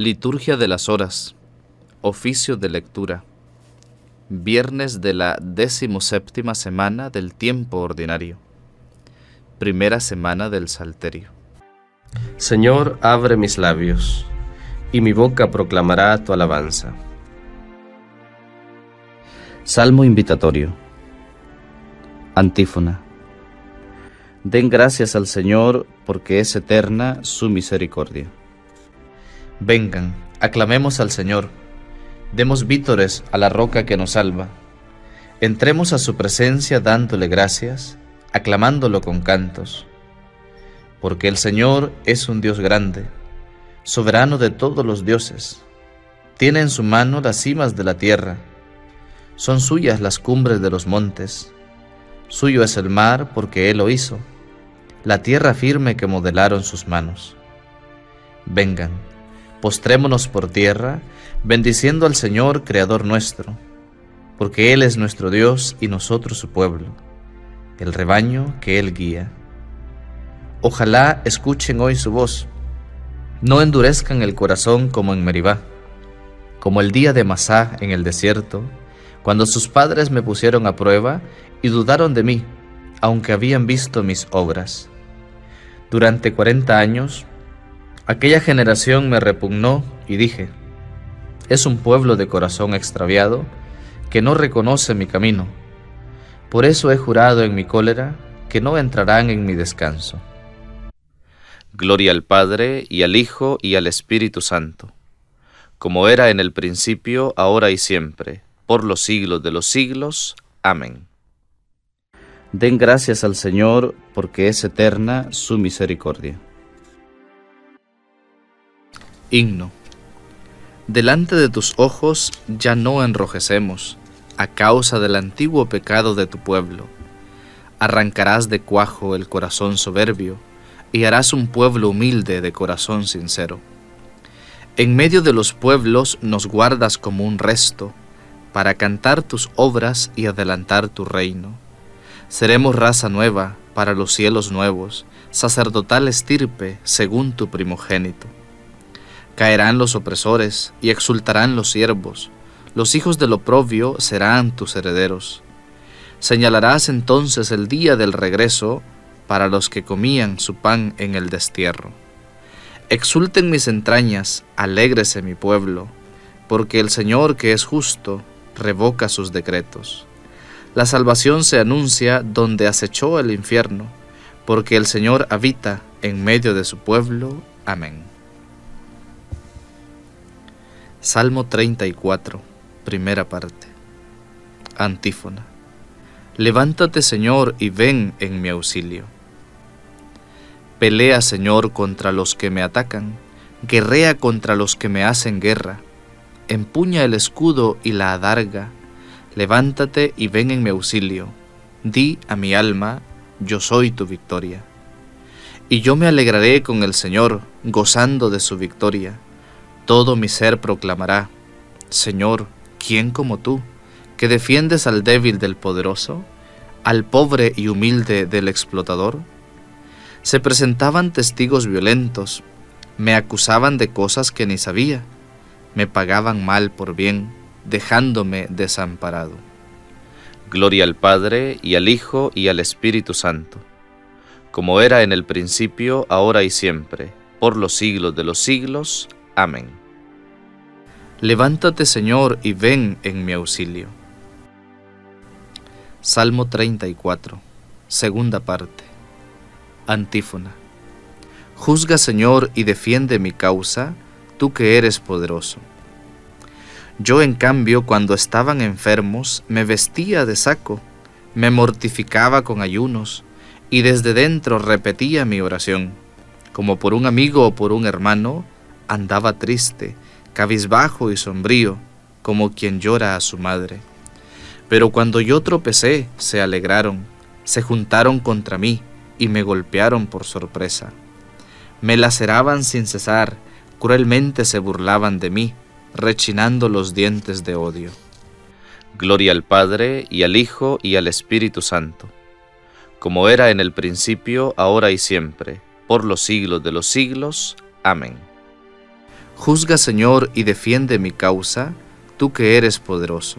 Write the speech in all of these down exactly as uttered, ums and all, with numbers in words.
Liturgia de las Horas, oficio de lectura, viernes de la decimoséptima semana del tiempo ordinario, primera semana del Salterio. Señor, abre mis labios, y mi boca proclamará tu alabanza. Salmo invitatorio. Antífona. Den gracias al Señor, porque es eterna su misericordia. Vengan, aclamemos al Señor, demos vítores a la roca que nos salva. Entremos a su presencia dándole gracias, aclamándolo con cantos. Porque el Señor es un Dios grande, soberano de todos los dioses. Tiene en su mano las cimas de la tierra, son suyas las cumbres de los montes. Suyo es el mar porque Él lo hizo, la tierra firme que modelaron sus manos. Vengan, postrémonos por tierra, bendiciendo al Señor, Creador nuestro, porque Él es nuestro Dios y nosotros su pueblo, el rebaño que Él guía. Ojalá escuchen hoy su voz, no endurezcan el corazón como en Meribá, como el día de Masá en el desierto, cuando sus padres me pusieron a prueba y dudaron de mí, aunque habían visto mis obras. Durante cuarenta años, aquella generación me repugnó y dije, es un pueblo de corazón extraviado que no reconoce mi camino. Por eso he jurado en mi cólera que no entrarán en mi descanso. Gloria al Padre, y al Hijo, y al Espíritu Santo, como era en el principio, ahora y siempre, por los siglos de los siglos. Amén. Den gracias al Señor, porque es eterna su misericordia. Himno. Delante de tus ojos ya no enrojecemos, a causa del antiguo pecado de tu pueblo. Arrancarás de cuajo el corazón soberbio, y harás un pueblo humilde de corazón sincero. En medio de los pueblos nos guardas como un resto, para cantar tus obras y adelantar tu reino. Seremos raza nueva para los cielos nuevos, sacerdotal estirpe según tu primogénito. Caerán los opresores y exultarán los siervos, los hijos del oprobio serán tus herederos. Señalarás entonces el día del regreso para los que comían su pan en el destierro. Exulten mis entrañas, alégrese mi pueblo, porque el Señor que es justo revoca sus decretos. La salvación se anuncia donde acechó el infierno, porque el Señor habita en medio de su pueblo. Amén. Salmo treinta y cuatro, primera parte. Antífona. Levántate, Señor, y ven en mi auxilio. Pelea, Señor, contra los que me atacan, guerrea contra los que me hacen guerra. Empuña el escudo y la adarga, levántate y ven en mi auxilio. Di a mi alma, yo soy tu victoria. Y yo me alegraré con el Señor, gozando de su victoria. Todo mi ser proclamará, Señor, ¿quién como tú, que defiendes al débil del poderoso, al pobre y humilde del explotador? Se presentaban testigos violentos, me acusaban de cosas que ni sabía, me pagaban mal por bien, dejándome desamparado. Gloria al Padre, y al Hijo, y al Espíritu Santo, como era en el principio, ahora y siempre, por los siglos de los siglos. Amén. Levántate, Señor, y ven en mi auxilio. Salmo treinta y cuatro, segunda parte. Antífona. Juzga, Señor, y defiende mi causa, tú que eres poderoso. Yo, en cambio, cuando estaban enfermos, me vestía de saco, me mortificaba con ayunos, y desde dentro repetía mi oración. Como por un amigo o por un hermano, andaba triste, cabizbajo y sombrío, como quien llora a su madre. Pero cuando yo tropecé, se alegraron, se juntaron contra mí, y me golpearon por sorpresa. Me laceraban sin cesar, cruelmente se burlaban de mí, rechinando los dientes de odio. Gloria al Padre, y al Hijo, y al Espíritu Santo, como era en el principio, ahora y siempre, por los siglos de los siglos. Amén. Juzga, Señor, y defiende mi causa, tú que eres poderoso.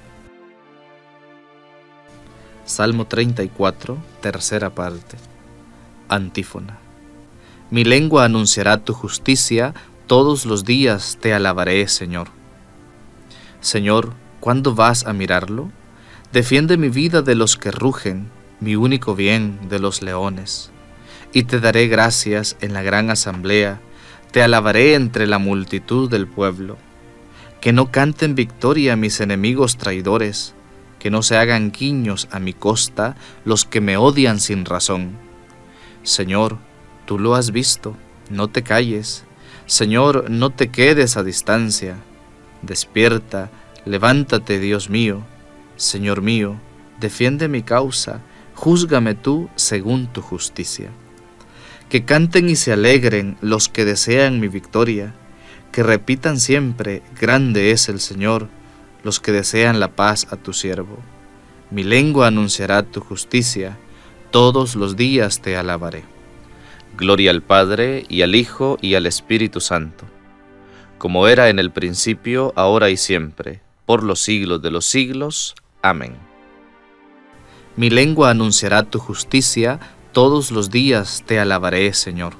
Salmo treinta y cuatro, tercera parte. Antífona. Mi lengua anunciará tu justicia, todos los días te alabaré, Señor. Señor, ¿cuándo vas a mirarlo? Defiende mi vida de los que rugen, mi único bien de los leones. Y te daré gracias en la gran asamblea, te alabaré entre la multitud del pueblo. Que no canten victoria mis enemigos traidores, que no se hagan guiños a mi costa los que me odian sin razón. Señor, tú lo has visto, no te calles. Señor, no te quedes a distancia. Despierta, levántate, Dios mío. Señor mío, defiende mi causa, júzgame tú según tu justicia. Que canten y se alegren los que desean mi victoria, que repitan siempre, grande es el Señor, los que desean la paz a tu siervo. Mi lengua anunciará tu justicia, todos los días te alabaré. Gloria al Padre, y al Hijo, y al Espíritu Santo, como era en el principio, ahora y siempre, por los siglos de los siglos. Amén. Mi lengua anunciará tu justicia, todos los días te alabaré, Señor.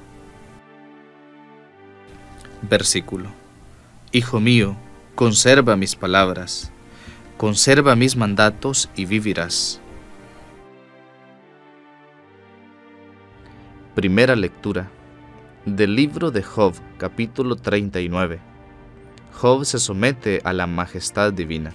Versículo. Hijo mío, conserva mis palabras, conserva mis mandatos y vivirás. Primera lectura del libro de Job, capítulo treinta y nueve. Job se somete a la majestad divina.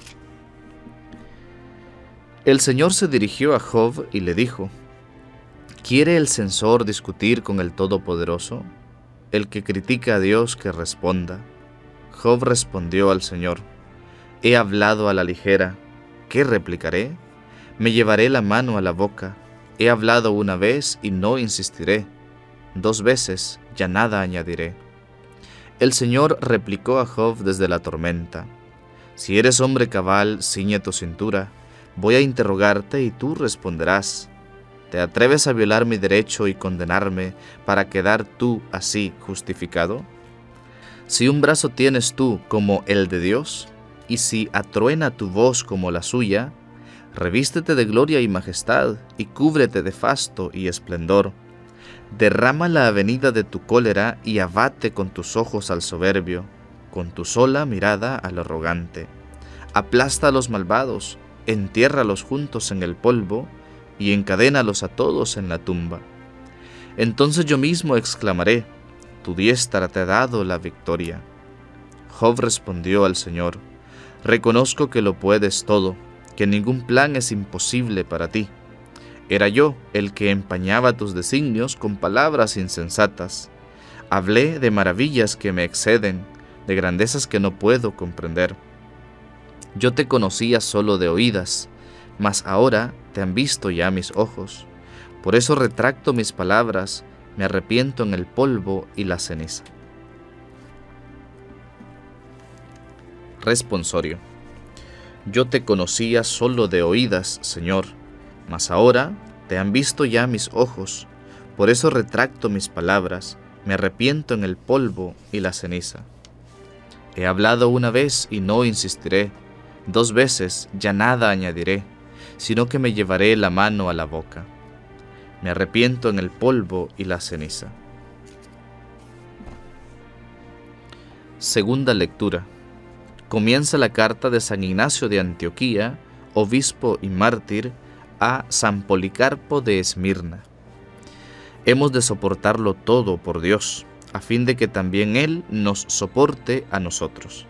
El Señor se dirigió a Job y le dijo: ¿Quiere el censor discutir con el Todopoderoso? El que critica a Dios, que responda. Job respondió al Señor: He hablado a la ligera, ¿qué replicaré? Me llevaré la mano a la boca. He hablado una vez y no insistiré. Dos veces, ya nada añadiré. El Señor replicó a Job desde la tormenta: Si eres hombre cabal, ciñe tu cintura. Voy a interrogarte y tú responderás. ¿Te atreves a violar mi derecho y condenarme para quedar tú así justificado? Si un brazo tienes tú como el de Dios, y si atruena tu voz como la suya, revístete de gloria y majestad, y cúbrete de fasto y esplendor. Derrama la avenida de tu cólera y abate con tus ojos al soberbio, con tu sola mirada al arrogante. Aplasta a los malvados, entiérralos juntos en el polvo, y encadénalos a todos en la tumba. Entonces yo mismo exclamaré: tu diestra te ha dado la victoria. Job respondió al Señor: Reconozco que lo puedes todo, que ningún plan es imposible para ti. Era yo el que empañaba tus designios con palabras insensatas. Hablé de maravillas que me exceden, de grandezas que no puedo comprender. Yo te conocía solo de oídas, mas ahora te han visto ya mis ojos. Por eso retracto mis palabras, me arrepiento en el polvo y la ceniza. Responsorio. Yo te conocía solo de oídas, Señor, mas ahora te han visto ya mis ojos. Por eso retracto mis palabras, me arrepiento en el polvo y la ceniza. He hablado una vez y no insistiré, dos veces ya nada añadiré, sino que me llevaré la mano a la boca. Me arrepiento en el polvo y la ceniza. Segunda lectura. Comienza la carta de San Ignacio de Antioquía, obispo y mártir, a San Policarpo de Esmirna. Hemos de soportarlo todo por Dios, a fin de que también Él nos soporte a nosotros.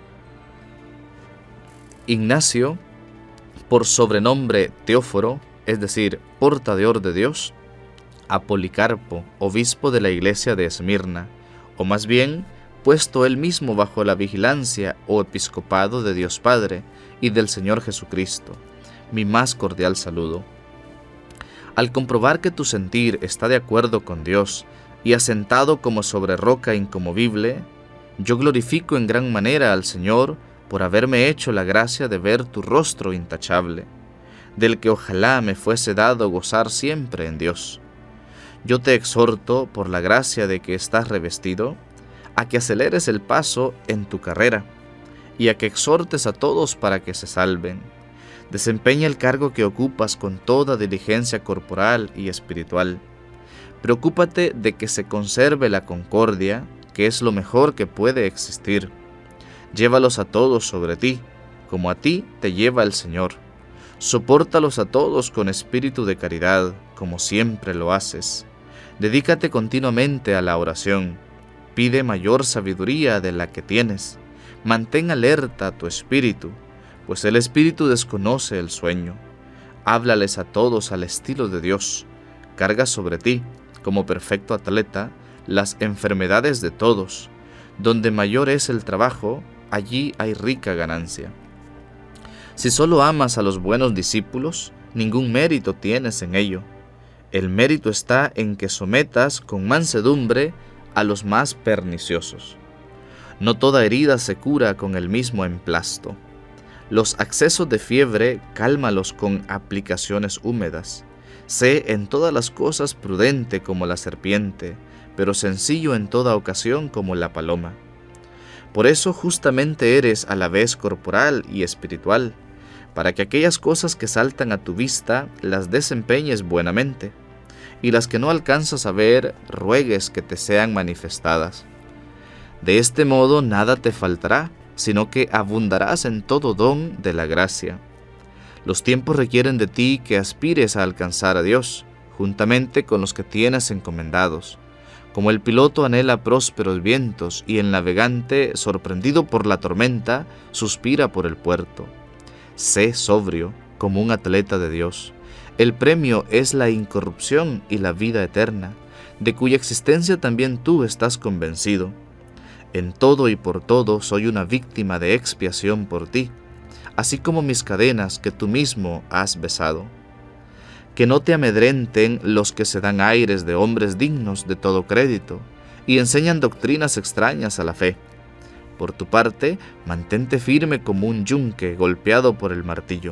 Ignacio, por sobrenombre Teóforo, es decir, portador de Dios, a Policarpo, obispo de la iglesia de Esmirna, o más bien, puesto él mismo bajo la vigilancia o episcopado de Dios Padre y del Señor Jesucristo, mi más cordial saludo. Al comprobar que tu sentir está de acuerdo con Dios y asentado como sobre roca inconmovible, yo glorifico en gran manera al Señor por haberme hecho la gracia de ver tu rostro intachable, del que ojalá me fuese dado gozar siempre en Dios. Yo te exhorto, por la gracia de que estás revestido, a que aceleres el paso en tu carrera y a que exhortes a todos para que se salven. Desempeña el cargo que ocupas con toda diligencia corporal y espiritual. Preocúpate de que se conserve la concordia, que es lo mejor que puede existir. Llévalos a todos sobre ti, como a ti te lleva el Señor. Sopórtalos a todos con espíritu de caridad, como siempre lo haces. Dedícate continuamente a la oración. Pide mayor sabiduría de la que tienes. Mantén alerta tu espíritu, pues el espíritu desconoce el sueño. Háblales a todos al estilo de Dios. Carga sobre ti, como perfecto atleta, las enfermedades de todos. Donde mayor es el trabajo, allí hay rica ganancia. Si solo amas a los buenos discípulos, ningún mérito tienes en ello. El mérito está en que sometas con mansedumbre a los más perniciosos. No toda herida se cura con el mismo emplasto. Los accesos de fiebre, cálmalos con aplicaciones húmedas. Sé en todas las cosas prudente como la serpiente, pero sencillo en toda ocasión como la paloma. Por eso justamente eres a la vez corporal y espiritual, para que aquellas cosas que saltan a tu vista las desempeñes buenamente, y las que no alcanzas a ver, ruegues que te sean manifestadas. De este modo nada te faltará, sino que abundarás en todo don de la gracia. Los tiempos requieren de ti que aspires a alcanzar a Dios, juntamente con los que tienes encomendados. Como el piloto anhela prósperos vientos y el navegante, sorprendido por la tormenta, suspira por el puerto. Sé sobrio, como un atleta de Dios. El premio es la incorrupción y la vida eterna, de cuya existencia también tú estás convencido. En todo y por todo soy una víctima de expiación por ti, así como mis cadenas que tú mismo has besado. Que no te amedrenten los que se dan aires de hombres dignos de todo crédito y enseñan doctrinas extrañas a la fe. Por tu parte, mantente firme como un yunque golpeado por el martillo.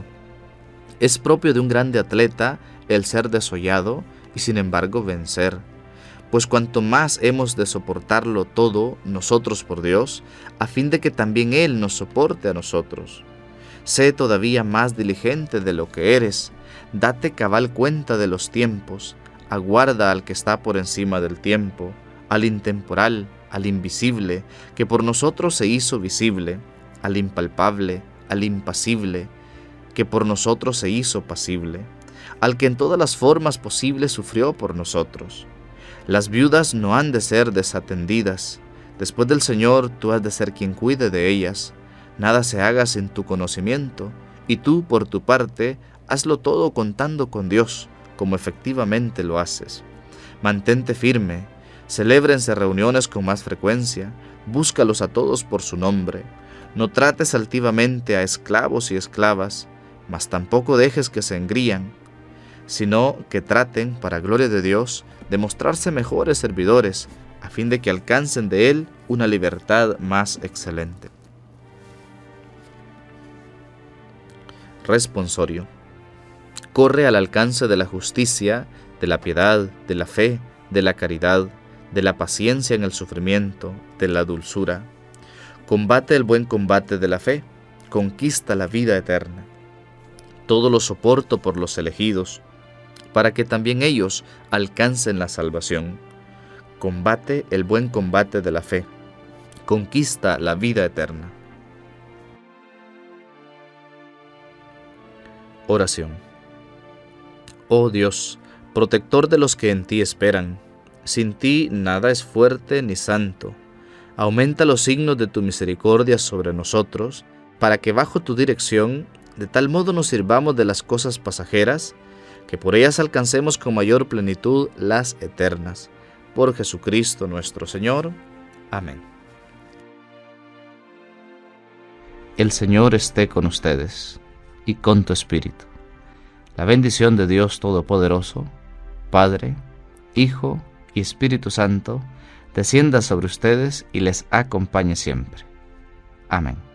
Es propio de un grande atleta el ser desollado y sin embargo vencer. Pues cuanto más hemos de soportarlo todo nosotros por Dios, a fin de que también Él nos soporte a nosotros. Sé todavía más diligente de lo que eres, date cabal cuenta de los tiempos, aguarda al que está por encima del tiempo, al intemporal, al invisible, que por nosotros se hizo visible, al impalpable, al impasible, que por nosotros se hizo pasible, al que en todas las formas posibles sufrió por nosotros. Las viudas no han de ser desatendidas. Después del Señor, tú has de ser quien cuide de ellas. Nada se haga sin tu conocimiento, y tú, por tu parte, hazlo todo contando con Dios, como efectivamente lo haces. Mantente firme, celébrense reuniones con más frecuencia, búscalos a todos por su nombre. No trates altivamente a esclavos y esclavas, mas tampoco dejes que se engrían, sino que traten, para gloria de Dios, de mostrarse mejores servidores, a fin de que alcancen de Él una libertad más excelente. Responsorio. Corre al alcance de la justicia, de la piedad, de la fe, de la caridad, de la paciencia en el sufrimiento, de la dulzura. Combate el buen combate de la fe, conquista la vida eterna. Todo lo soporto por los elegidos, para que también ellos alcancen la salvación. Combate el buen combate de la fe, conquista la vida eterna. Oración. Oh Dios, protector de los que en ti esperan, sin ti nada es fuerte ni santo. Aumenta los signos de tu misericordia sobre nosotros, para que bajo tu dirección, de tal modo nos sirvamos de las cosas pasajeras, que por ellas alcancemos con mayor plenitud las eternas. Por Jesucristo nuestro Señor. Amén. El Señor esté con ustedes y con tu espíritu. La bendición de Dios Todopoderoso, Padre, Hijo y Espíritu Santo, descienda sobre ustedes y les acompañe siempre. Amén.